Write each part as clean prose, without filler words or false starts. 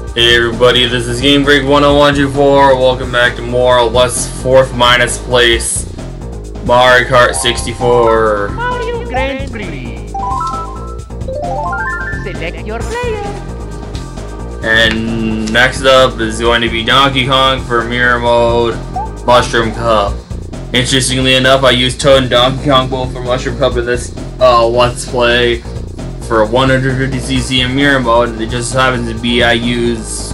Hey everybody, this is Game Break 10124. Welcome back to more Let's Fourth Minus Place Mario Kart 64. Mario Grand Prix. Select your player. And next up is going to be Donkey Kong for Mirror Mode Mushroom Cup. Interestingly enough, I used Toad and Donkey Kong both for Mushroom Cup in this Let's Play for 150cc in Mirror Mode, and it just happens to be I use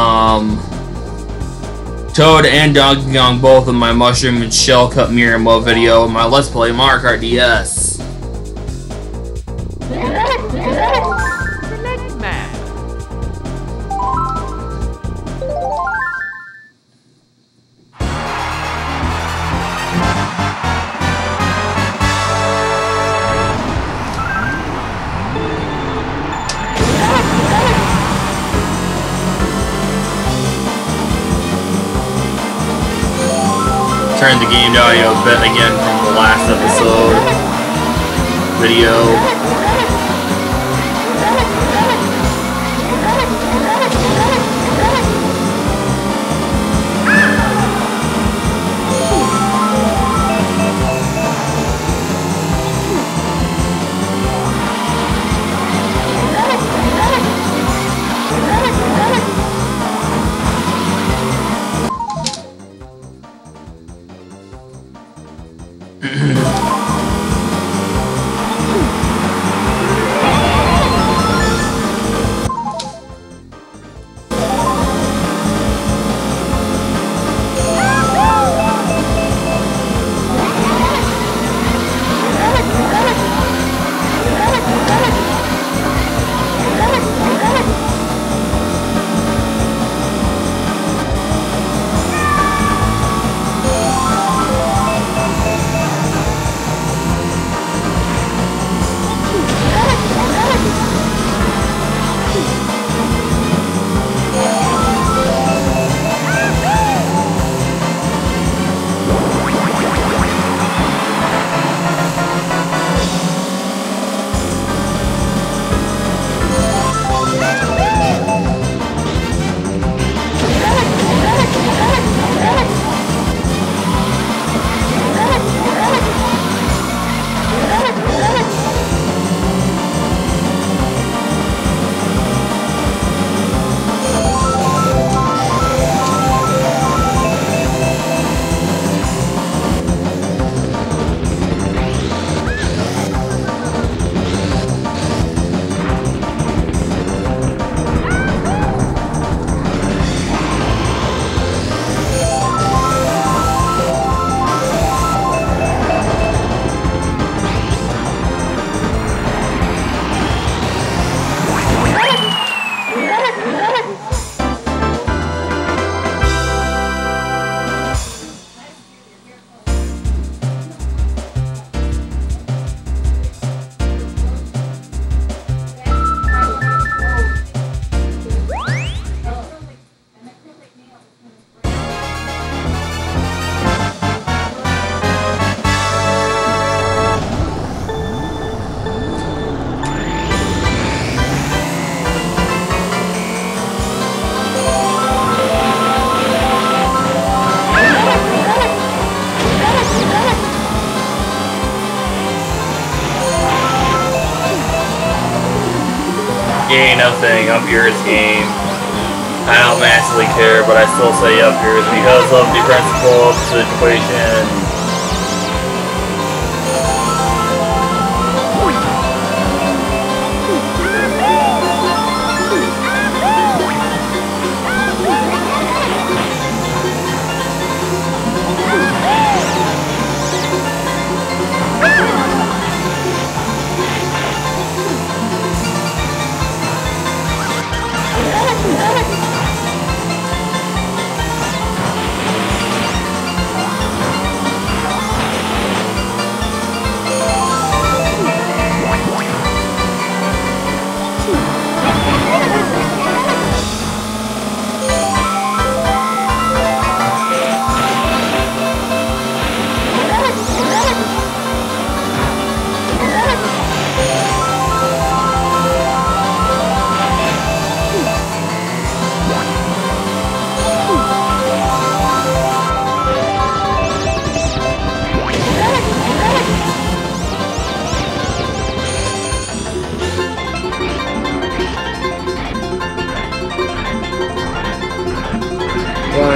Toad and Donkey Kong both in my Mushroom and Shell Cup Mirror Mode video in my Let's Play Mario Kart DS. Select map. Turn the game audio a bit again from the last episode video. Ain't nothing, up yours game. I don't massively care, but I still say up yours because of the principle of the situation.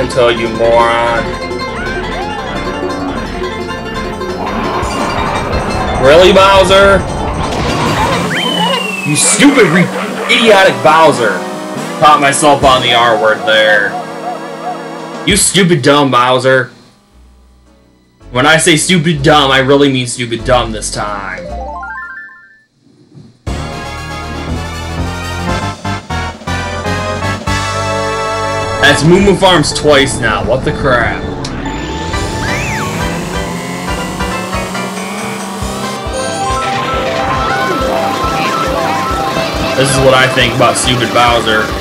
Toad, you moron. Really, Bowser? You stupid, idiotic Bowser. Caught myself on the R word there. You stupid dumb Bowser. When I say stupid dumb, I really mean stupid dumb this time. That's Moo Moo Farms twice now. What the crap? This is what I think about stupid Bowser.